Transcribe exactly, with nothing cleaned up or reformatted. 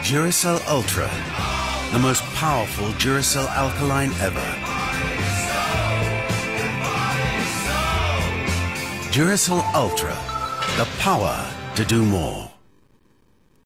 Duracell Ultra, the most powerful Duracell alkaline ever. Duracell Ultra, the power to do more.